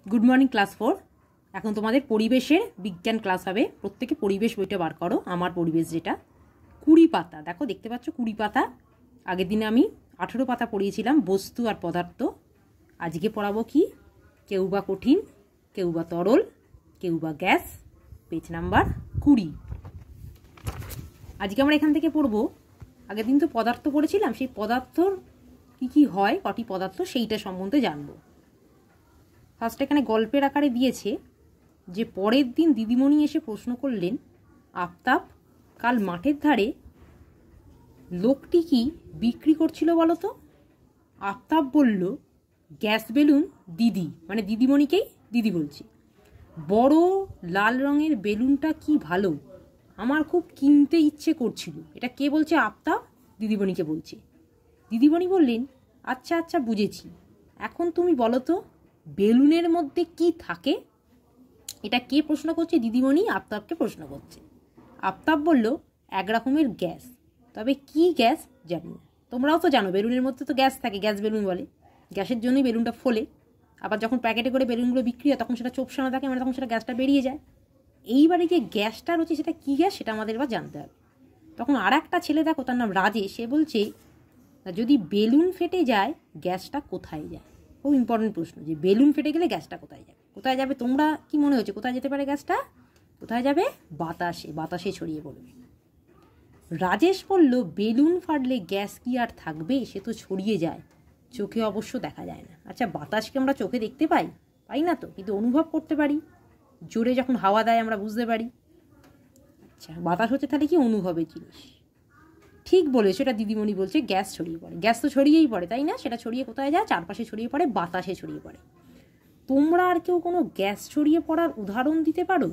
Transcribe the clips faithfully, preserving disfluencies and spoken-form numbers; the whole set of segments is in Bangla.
गुड मर्निंग क्लास फोर এখন তোমাদের পরিবেশের বিজ্ঞান ক্লাস হবে। প্রত্যেকে পরিবেশ বইটা বার করো। আমার পরিবেশ যেটা কুড়ি পাতা, দেখো দেখতে পাচ্ছ কুড়ি পাতা। আগের দিনে আমি আঠেরো পাতা পড়িয়েছিলাম বস্তু আর পদার্থ। আজকে পড়াবো কি, কেউ বা কঠিন, কেউ বা তরল, কেউ বা গ্যাস। পেজ নাম্বার কুড়ি। আজকে আমরা এখান থেকে পড়বো, আগের দিন তো পদার্থ পড়েছিলাম, সেই পদার্থর কি কি হয়, কটি পদার্থ, সেইটা সম্বন্ধে জানবো। ফার্স্ট এখানে গল্পের আকারে দিয়েছে যে পরের দিন দিদিমণি এসে প্রশ্ন করলেন, আফতাব, কাল মাঠের ধারে লোকটি কি বিক্রি করছিল বলো তো? আফতাব বলল, গ্যাস বেলুন দিদি, মানে দিদিমণিকেই দিদি বলছে। বড় লাল রঙের বেলুনটা কি ভালো, আমার খুব কিনতে ইচ্ছে করছিল। এটা কে বলছে? আফতাব দিদিমণিকে বলছে। দিদিমণি বললেন, আচ্ছা আচ্ছা বুঝেছি, এখন তুমি বলো তো বেলুনের মধ্যে কি থাকে? এটা কে প্রশ্ন করছে? দিদিমণি আফতাবকে প্রশ্ন করছে। আফতাব বলল, এক রকমের গ্যাস, তবে কি গ্যাস জানি না। তোমরাও তো জানো বেলুনের মধ্যে তো গ্যাস থাকে, গ্যাস বেলুন বলে। গ্যাসের জন্যই বেলুনটা ফোলে। আবার যখন প্যাকেটে করে বেলুনগুলো বিক্রি হয় তখন সেটা চোপসানো থাকে, মানে তখন সেটা গ্যাসটা বেরিয়ে যায়। এইবারে যে গ্যাসটা রয়েছে সেটা কী গ্যাস সেটা আমাদের এবার জানতে হবে। তখন আর একটা ছেলে, দেখো তার নাম রাজেশ, সে বলছে, যদি বেলুন ফেটে যায় গ্যাসটা কোথায় যায়? খুব ইম্পর্টেন্ট প্রশ্ন, যে বেলুন ফেটে গেলে গ্যাসটা কোথায় যাবে? কোথায় যাবে তোমরা কি মনে হচ্ছে কোথায় যেতে পারে গ্যাসটা? কোথায় যাবে? বাতাসে, বাতাসে ছড়িয়ে পড়বে। রাজেশ বলল, বেলুন ফাটলে গ্যাস কি আর থাকবে, সে তো ছড়িয়ে যায়, চোখে অবশ্য দেখা যায় না। আচ্ছা, বাতাসকে আমরা চোখে দেখতে পাই? পাই না তো, কিন্তু অনুভব করতে পারি। জোরে যখন হাওয়া দেয় আমরা বুঝতে পারি। আচ্ছা, বাতাস হচ্ছে তাহলে কি অনুভবের জিনিস। ঠিক বলেছো, এটা দিদিমণি বলছে গ্যাস ছড়িয়ে পড়ে। গ্যাস তো ছড়িয়েই পড়ে, তাই না? সেটা ছড়িয়ে কোথায় যায়? চারপাশে ছড়িয়ে পড়ে, বাতাসে ছড়িয়ে পড়ে। তোমরা আর কেউ কোনো গ্যাস ছড়িয়ে পড়ার উদাহরণ দিতে পারো?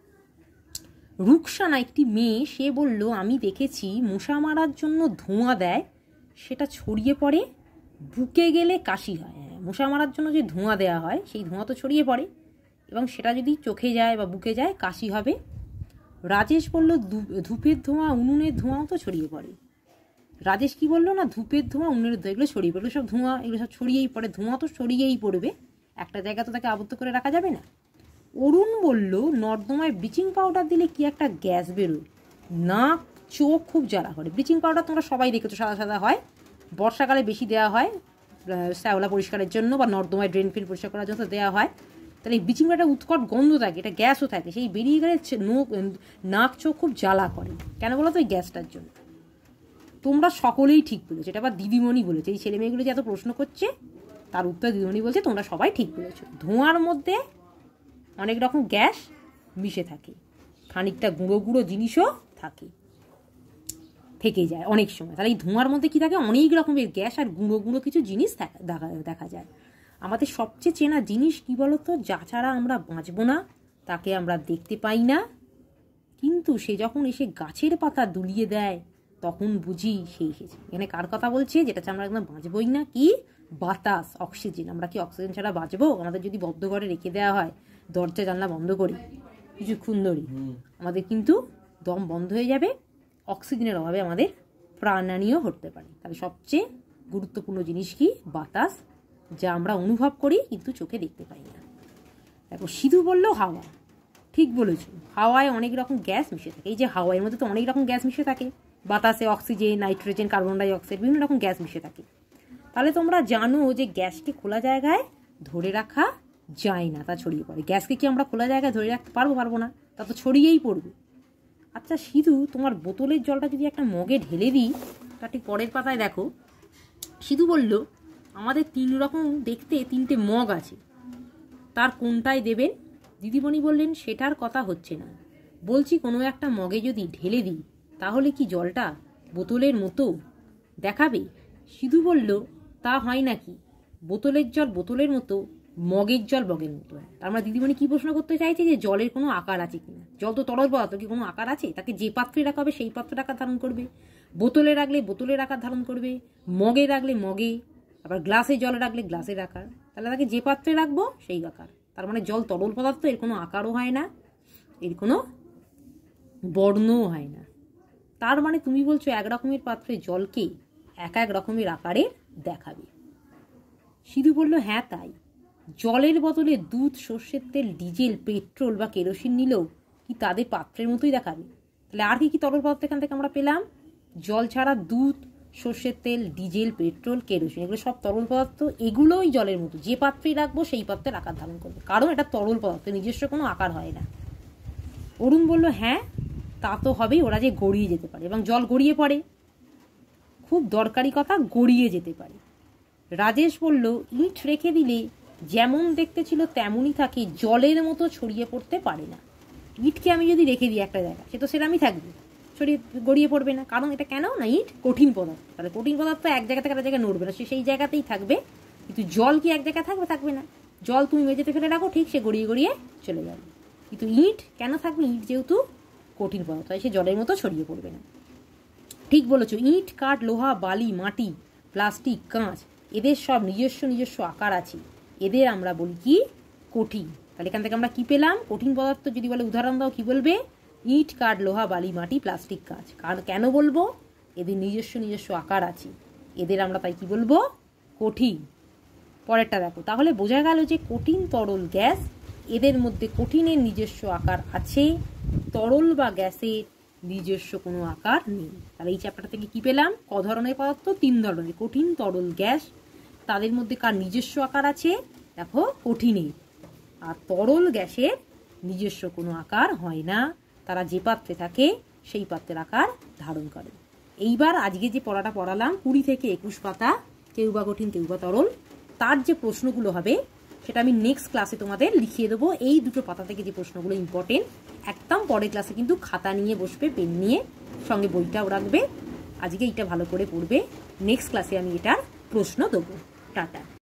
রুকসানা একটি মেয়ে, সে বলল, আমি দেখেছি মশা মারার জন্য ধোঁয়া দেয়, সেটা ছড়িয়ে পড়ে, বুকে গেলে কাশি হয়। হ্যাঁ, মশা মারার জন্য যে ধোঁয়া দেওয়া হয় সেই ধোঁয়া তো ছড়িয়ে পড়ে, এবং সেটা যদি চোখে যায় বা বুকে যায় কাশি হবে। রাজেশ বলল, ধূপের ধোঁয়া, উনুনের ধোঁয়াও তো ছড়িয়ে পড়ে। রাজেশ কি বললো না, ধূপের ধোঁয়া, উনুনের ধোঁয়া, এগুলো ছড়িয়ে পড়ে, সব ধোঁয়া, এগুলো সব ছড়িয়েই পড়ে। ধোঁয়া তো ছড়িয়েই পড়বে, একটা জায়গা তো তাকে আবদ্ধ করে রাখা যাবে না। অরুণ বলল, নর্দমায় ব্লিচিং পাউডার দিলে কি একটা গ্যাস বেরোয়, নাক চোখ খুব জ্বালা করে। ব্লিচিং পাউডার তোমরা সবাই দেখেছো, সাদা সাদা হয়, বর্ষাকালে বেশি দেওয়া হয় শ্যাওলা পরিষ্কারের জন্য, বা নর্দমায় ড্রেন ফিল পরিষ্কার করার জন্য দেওয়া হয়। তাহলে এই ব্লিচিং পাউডার উৎকট গন্ধ থাকে, এটা গ্যাসও থাকে, সেই বেরিয়ে গেলে নাক চোখ খুব জ্বালা করে। কেন বলো তো? এই গ্যাসটার জন্য। তোমরা সকলেই ঠিক বলেছো, এটা আবার দিদিমণি বলেছে। এই ছেলে মেয়েগুলো যে এত প্রশ্ন করছে তার উত্তর দিদিমণি বলছে তোমরা সবাই ঠিক বলেছো। ধোঁয়ার মধ্যে অনেক রকম গ্যাস মিশে থাকে, খানিকটা গুঁড়ো গুঁড়ো জিনিসও থাকে, থেকে যায় অনেক সময়। তাহলে এই ধোঁয়ার মধ্যে কি থাকে? অনেক রকমের গ্যাস আর গুঁড়ো গুঁড়ো কিছু জিনিস দেখা দেখা যায়। আমাদের সবচেয়ে চেনা জিনিস কি বলতো? যা ছাড়া আমরা বাঁচবো না, তাকে আমরা দেখতে পাই না, কিন্তু সে যখন এসে গাছের পাতা দুলিয়ে দেয় তখন বুঝি সে এসেছে। এখানে কার কথা বলছে? যেটা আমরা একদম বাঁচবই না, কি? বাতাস, অক্সিজেন। আমরা কি অক্সিজেন ছাড়া বাঁচবো? আমাদের যদি বদ্ধ ঘরে রেখে দেওয়া হয়, দরজা জানলা বন্ধ করি কিছুক্ষণ ধরে, আমাদের কিন্তু দম বন্ধ হয়ে যাবে, অক্সিজেনের অভাবে আমাদের প্রাণহানিও হতে পারে। তাহলে সবচেয়ে গুরুত্বপূর্ণ জিনিস কি? বাতাস, যা আমরা অনুভব করি কিন্তু চোখে দেখতে পাই না। তারপর সিধু বলল, হাওয়া। ঠিক বলেছো, হাওয়ায় অনেক রকম গ্যাস মিশে থাকে। এই যে হাওয়ার মধ্যে তো অনেক রকম গ্যাস মিশে থাকে, বাতাসে অক্সিজেন, নাইট্রোজেন, কার্বন ডাই অক্সাইড, বিভিন্ন রকম গ্যাস মিশে থাকে। তাহলে তোমরা জানো যে গ্যাসকে খোলা জায়গায় ধরে রাখা যায় না, তা ছড়িয়ে পড়ে। গ্যাসকে কি আমরা খোলা জায়গায় ধরে রাখতে পারবো? পারবো না, তা তো ছড়িয়েই পড়বে। আচ্ছা সিধু, তোমার বোতলের জলটা যদি একটা মগে ঢেলে দিই, তার ঠিক পরের পাতায় দেখো, সিধু বলল, আমাদের তিন রকম দেখতে তিনটে মগ আছে, তার কোনটায় দেবেন? দিদিমণি বললেন, সেটার কথা হচ্ছে না, বলছি কোনো একটা মগে যদি ঢেলে দিই তাহলে কি জলটা বোতলের মতো দেখাবে? সিধু বলল, তা হয় নাকি, বোতলের জল বোতলের মতো, মগের জল মগের মতো। তার মানে দিদিমণি কি প্রশ্ন করতে চাইছে? যে জলের কোনো আকার আছে কিনা? জল তো তরল পদার্থ, কি কোনো আকার আছে? তাকে যে পাত্রে রাখা হবে সেই পাত্রের আকার ধারণ করবে, বোতলে রাখলে বোতলের আকার ধারণ করবে, মগে রাখলে মগে, আবার গ্লাসে জল রাখলে গ্লাসের আকার। তাহলে তাকে যে পাত্রে রাখবো সেই আকার। তার মানে জল তরল পদার্থ, এর কোনো আকারও হয় না, এর কোনো বর্ণও হয় না। তার মানে তুমি বলছো এক রকমের পাত্রে জলকে এক এক রকমের আকারে দেখাবে। সিধু বলল, হ্যাঁ তাই। জলের বদলে দুধ, সর্ষের তেল, ডিজেল, পেট্রোল বা কেরোসিন নিলেও কি তাদের পাত্রের মতোই দেখাবে? তাহলে আর কি কি তরল পদার্থ এখান থেকে আমরা পেলাম? জল ছাড়া দুধ, সর্ষের তেল, ডিজেল, পেট্রোল, কেরোসিন, এগুলো সব তরল পদার্থ। এগুলোই জলের মতো, যে পাত্রেই রাখবো সেই পাত্রের আকার ধারণ করবে, কারণ এটা তরল পদার্থ, নিজস্ব কোনো আকার হয় না। অরুণ বলল, হ্যাঁ তা তো হবেই, ওরা যে গড়িয়ে যেতে পারে, এবং জল গড়িয়ে পড়ে, খুব দরকারি কথা, গড়িয়ে যেতে পারে। রাজেশ বলল, ইট রেখে দিলে যেমন দেখতে ছিল তেমনই থাকে, জলের মতো ছড়িয়ে পড়তে পারে না। ইটকে আমি যদি রেখে দিই একটা জায়গায়, সে তো সেরকমই থাকবে, ছড়িয়ে গড়িয়ে পড়বে না। কারণ এটা কেন না, ইট কঠিন পদার্থ, তাহলে কঠিন পদার্থ এক জায়গা থেকে একটা জায়গায় নড়বে না, সে সেই জায়গাতেই থাকবে। কিন্তু জল কি এক জায়গায় থাকবে? থাকবে না। জল তুমি মেঝেতে ফেলে রাখো, ঠিক সে গড়িয়ে গড়িয়ে চলে যাবে। কিন্তু ইট কেন থাকবে? ইট যেহেতু কঠিন পদার্থ, সে জলের মতো ছড়িয়ে পড়বে না। ঠিক বলেছো। ইট, কাঠ, লোহা, বালি, মাটি, প্লাস্টিক, কাঁচ, এদের সব নিজস্ব নিজস্ব আকার আছে, এদের আমরা বলি কি? কঠিন। তাহলে এখান থেকে আমরা কি পেলাম? কঠিন পদার্থ যদি বলে উদাহরণ দাও, কি বলবে? ইট, কাঠ, লোহা, বালি, মাটি, প্লাস্টিক, কাঁচ। কারণ কেন বলবো? এদের নিজস্ব নিজস্ব আকার আছে, এদের আমরা তাই কি বলবো? কঠিন। পরেরটা দেখো, তাহলে বোঝা গেল যে কঠিন, তরল, গ্যাস, এদের মধ্যে কঠিনের নিজস্ব আকার আছে, তরল বা গ্যাসের নিজস্ব কোনো আকার নেই। তাহলে এই চ্যাপ্টার থেকে কি পেলাম? ক ধরনের পদার্থ? তিন ধরনের, কঠিন, তরল, গ্যাস। তাদের মধ্যে কার নিজস্ব আকার আছে? দেখো, কঠিনের। আর তরল গ্যাসের নিজস্ব কোনো আকার হয় না, তারা যে পাত্রে থাকে সেই পাত্রের আকার ধারণ করে। এইবার আজকে যে পড়াটা পড়ালাম, কুড়ি থেকে একুশ পাতা, কেউ বা কঠিন কেউ বা তরল, তার যে প্রশ্নগুলো হবে সেটা আমি নেক্সট ক্লাসে তোমাদের লিখিয়ে দেবো। এই দুটো পাতা থেকে যে প্রশ্নগুলো ইম্পর্টেন্ট, একদম পরের ক্লাসে কিন্তু খাতা নিয়ে বসবে, পেন নিয়ে, সঙ্গে বইটাও রাখবে। আজকে এইটা ভালো করে পড়বে, নেক্সট ক্লাসে আমি এটার প্রশ্ন দেবো। টাটা।